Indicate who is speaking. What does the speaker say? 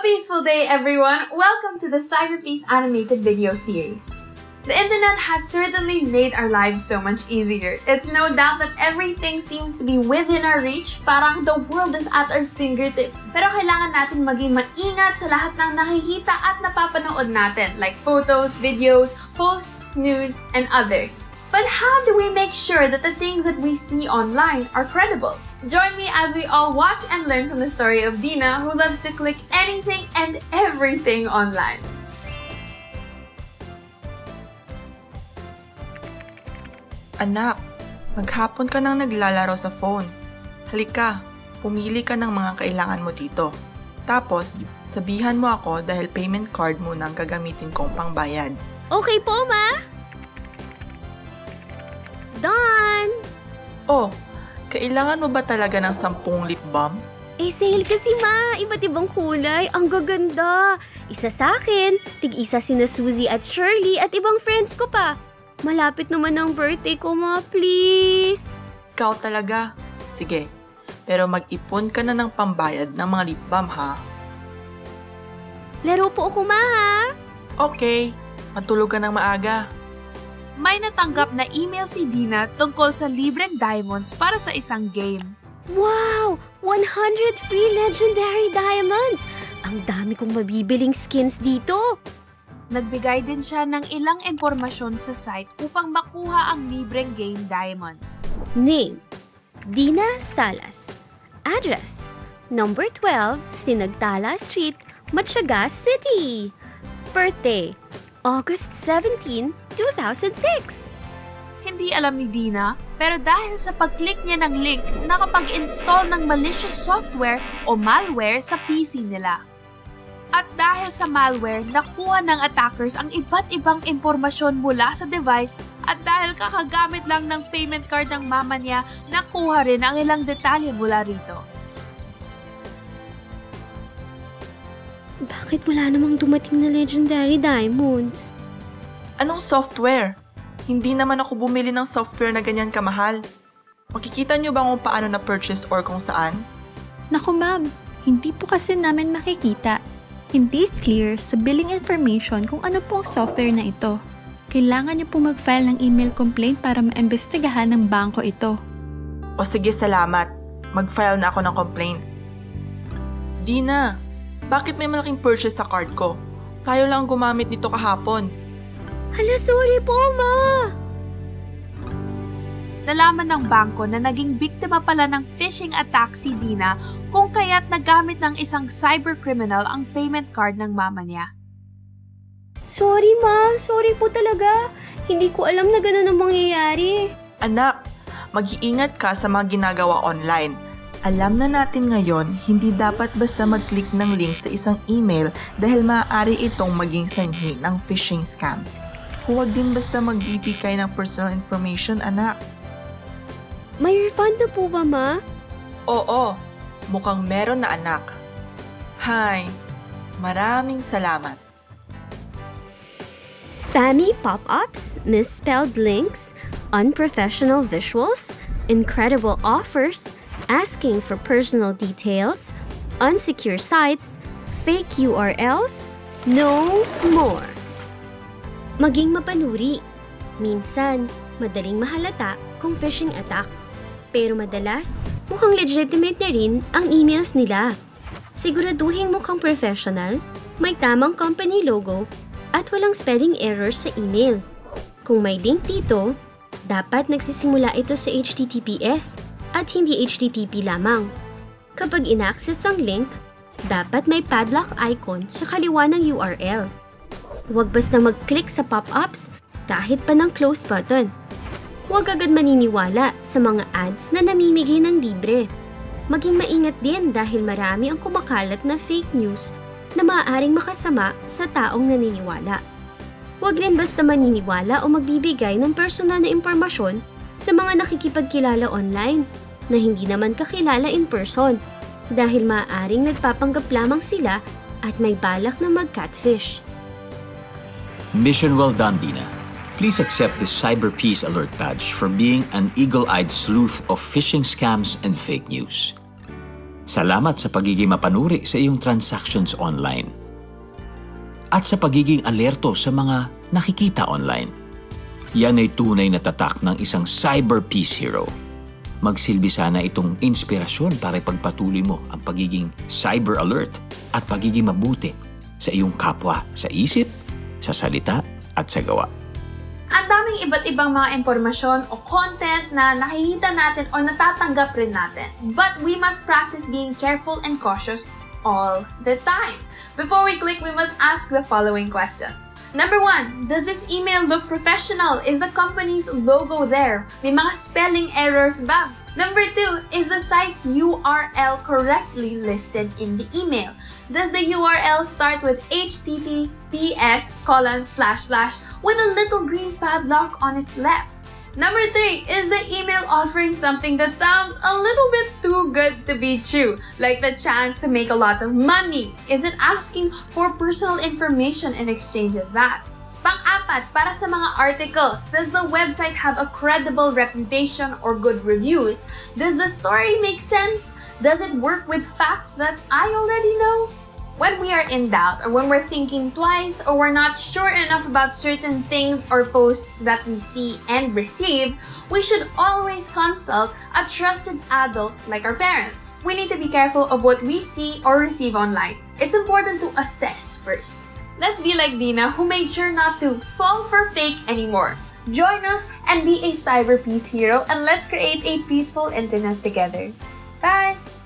Speaker 1: peaceful day, everyone! Welcome to the Cyberpeace animated video series. The internet has certainly made our lives so much easier. It's no doubt that everything seems to be within our reach, parang the world is at our fingertips. Pero kailangan natin maging maingat sa lahat ng nakikita at napapanood natin, like photos, videos, posts, news, and others. But how do we make sure that the things that we see online are credible? Join me as we all watch and learn from the story of Dina, who loves to click anything and everything online.
Speaker 2: Anak, maghapon ka nang naglalaro sa phone. Halika, pumili ka ng mga kailangan mo dito. Tapos, sabihan mo ako dahil payment card muna ang gagamitin kong pangbayad.
Speaker 3: Okay po, Ma! Done!
Speaker 2: Oh, kailangan mo ba talaga ng 10 lip balm?
Speaker 3: Eh, sale kasi, Ma! Iba't ibang kulay. Ang gaganda! Isa sa akin, tig-isa sina Suzy at Shirley at ibang friends ko pa. Malapit naman ang birthday ko, Ma. Please!
Speaker 2: Ikaw talaga. Sige, pero mag-ipon ka na ng pambayad ng mga lip balm, ha?
Speaker 3: Laro po ako, Ma, ha?
Speaker 2: Okay, matulog ka ng maaga.
Speaker 1: May natanggap na email si Dina tungkol sa libreng diamonds para sa isang game.
Speaker 3: Wow! 100 free legendary diamonds! Ang dami kong mabibiling skins dito!
Speaker 1: Nagbigay din siya ng ilang impormasyon sa site upang makuha ang libreng game diamonds.
Speaker 3: Name: Dina Salas. Address: Number 12, Sinagtala Street, Matyaga City. Birthday: August 17, 2006.
Speaker 1: Hindi alam ni Dina, pero dahil sa pag-click niya ng link, nakapag-install ng malicious software o malware sa PC nila. At dahil sa malware, nakuha ng attackers ang iba't ibang impormasyon mula sa device at dahil kakagamit lang ng payment card ng mama niya, nakuha rin ang ilang detalye mula rito.
Speaker 3: Bakit wala namang dumating na legendary diamonds?
Speaker 2: Anong software? Hindi naman ako bumili ng software na ganyan kamahal. Makikita niyo ba kung paano na-purchase or kung saan?
Speaker 4: Naku ma'am, hindi po kasi namin makikita. Hindi clear sa billing information kung ano pong software na ito. Kailangan niyo po mag-file ng email complaint para maimbestigahan ng bangko ito.
Speaker 2: O sige, salamat. Mag-file na ako ng complaint. Dina, bakit may malaking purchase sa card ko? Tayo lang gumamit nito kahapon.
Speaker 3: Hala, sorry po, Ma!
Speaker 1: Nalaman ng bangko na naging biktima pala ng phishing attack si Dina kung kaya't nagamit ng isang cybercriminal ang payment card ng mama niya.
Speaker 3: Sorry, Ma. Sorry po talaga. Hindi ko alam na ganun ang mangyayari.
Speaker 2: Anak, mag-iingat ka sa mga ginagawa online. Alam na natin ngayon, hindi dapat basta mag-click ng link sa isang email dahil maaari itong maging sanhi ng phishing scams. Huwag din basta magbibigay ng personal information, anak.
Speaker 3: May refund na po ba, Ma?
Speaker 2: Oo, mukhang meron na, anak. Hi, maraming salamat.
Speaker 3: Spammy pop-ups, misspelled links, unprofessional visuals, incredible offers, asking for personal details, unsecure sites, fake URLs, no more. Maging mapanuri. Minsan, madaling mahalata kung phishing attack. Pero madalas, mukhang legitimate na rin ang emails nila. Siguraduhin mukhang professional, may tamang company logo, at walang spelling errors sa email. Kung may link dito, dapat nagsisimula ito sa HTTPS at hindi HTTP lamang. Kapag in-access ang link, dapat may padlock icon sa kaliwa ng URL. Huwag basta mag-click sa pop-ups kahit pa ng close button. Huwag agad maniniwala sa mga ads na namimigay ng libre. Maging maingat din dahil marami ang kumakalat na fake news na maaaring makasama sa taong naniniwala. Huwag rin basta maniniwala o magbibigay ng personal na impormasyon sa mga nakikipagkilala online na hindi naman kakilala in person dahil maaaring nagpapanggap lamang sila at may balak na mag-catfish.
Speaker 5: Mission well done, Dina. Please accept this Cyberpeace Alert Badge for being an eagle-eyed sleuth of phishing scams and fake news. Salamat sa pagiging mapanuri sa iyong transactions online. At sa pagiging alerto sa mga nakikita online. Yan ay tunay na tatak ng isang cyber peace hero. Magsilbi sana itong inspirasyon para ipagpatuloy mo ang pagiging cyber alert at pagiging mabuti sa iyong kapwa sa isip, sa salita at sa gawa.
Speaker 1: Ang daming iba't ibang mga impormasyon o content na nakikita natin o natatanggap rin natin. But we must practice being careful and cautious all the time. Before we click, we must ask the following questions. Number 1, does this email look professional? Is the company's logo there? May mga spelling errors ba? Number 2, is the site's URL correctly listed in the email? Does the URL start with https:/ with a little green padlock on its left? Number 3, is the email offering something that sounds a little bit too good to be true, like the chance to make a lot of money? Is it asking for personal information in exchange of that? Pang-apat, para sa mga articles, does the website have a credible reputation or good reviews? Does the story make sense? Does it work with facts that I already know? When we are in doubt, or when we're thinking twice, or we're not sure enough about certain things or posts that we see and receive, we should always consult a trusted adult like our parents. We need to be careful of what we see or receive online. It's important to assess first. Let's be like Dina, who made sure not to fall for fake anymore. Join us and be a cyber peace hero, and let's create a peaceful internet together. Bye!